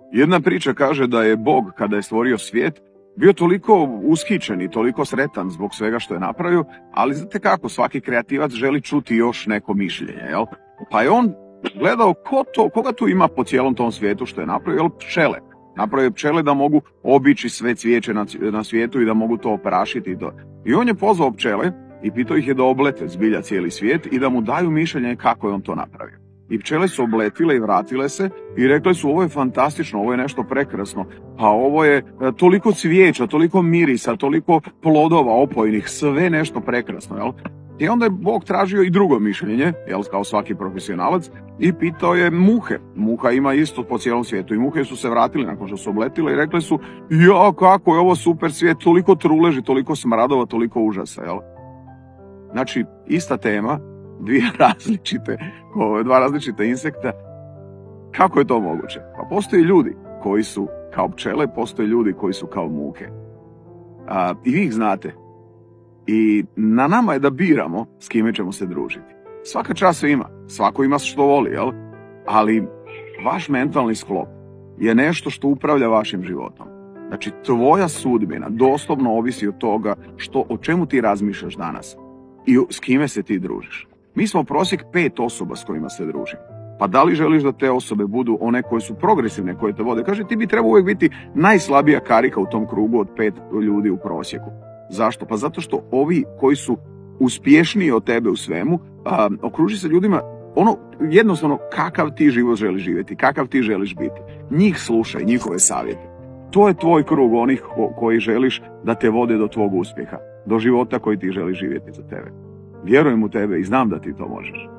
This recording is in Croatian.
Jedna priča kaže da je Bog, kada je stvorio svijet, bio toliko ushićen i toliko sretan zbog svega što je napravio, ali znate kako, svaki kreativac želi čuti još neko mišljenje, jel? Pa je on gledao koga tu ima po cijelom tom svijetu što je napravio, jel? Pčele. Napravio je pčele da mogu obići sve cvijeće na svijetu i da mogu to oprašiti. I on je pozvao pčele i pitao ih je da oblete zbilja cijeli svijet i da mu daju mišljenje kako je on to napravio. I pčele su obletile i vratile se i rekle su ovo je fantastično, ovo je nešto prekrasno, pa ovo je toliko cvijeća, toliko mirisa, toliko plodova opojnih, sve nešto prekrasno, jel? I onda je Bog tražio i drugo mišljenje, jel, kao svaki profesionalac, i pitao je muhe. Muha ima isto po cijelom svijetu i muhe su se vratile nakon što su obletile i rekle su ja, kako je ovo super svijet, toliko truleži, toliko smradova, toliko užasa, jel? Znači, ista tema, dva različita insekta. Kako je to moguće? Pa postoje ljudi koji su kao pčele, postoje ljudi koji su kao muhe. I vi ih znate. I na nama je da biramo s kime ćemo se družiti. Svaka čast ima, svako ima što voli, jel? Ali vaš mentalni sklop je nešto što upravlja vašim životom. Znači, tvoja sudbina doslovno ovisi od toga o čemu ti razmišljaš danas i s kime se ti družiš. Mi smo prosjek 5 osoba s kojima se družimo. Pa da li želiš da te osobe budu one koje su progresivne, koje te vode? Kaže, ti bi trebao uvijek biti najslabija karika u tom krugu od 5 ljudi u prosjeku. Zašto? Pa zato što ovi koji su uspješniji od tebe u svemu, okruži se ljudima jednostavno kakav ti život želiš živjeti, kakav ti želiš biti. Njih slušaj, njihove savjete. To je tvoj krug onih koji želiš da te vode do tvog uspjeha, do života koji ti želiš živjeti za tebe. Vjerujem u tebe i znam da ti to možeš.